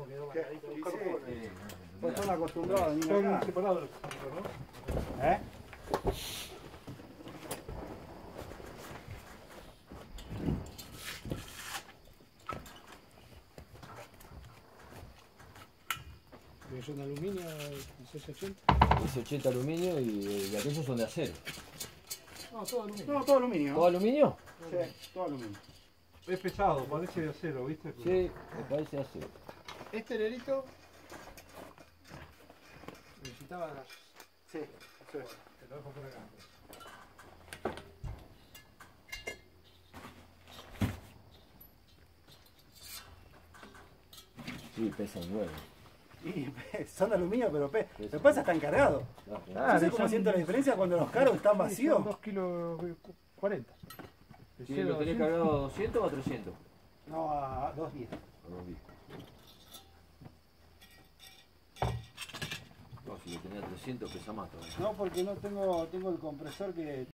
cómo quedó marcadito. Pues son acostumbrados a venir Son acá. separados los cilindros, ¿no? ¿Eh? Son de aluminio, el CS80. Es 80 aluminio y aquellos son de acero. No, todo aluminio. No, todo aluminio. ¿Todo aluminio? Sí, todo aluminio. Es pesado, parece de acero, ¿viste? Sí, me parece acero. Este nerito necesitaba las... Sí, Te lo dejo por acá. Sí, pesan 9. Y son de aluminio, pero lo que pasa están cargados. Ah, No sé cómo siento la diferencia cuando los cargos están vacíos. 2 kilos 40. ¿Sí, ¿Lo tenés cargado a 200 o a 300? No, a 210. No, si lo tenés a 300 pesa más todavía. No, porque no tengo el compresor que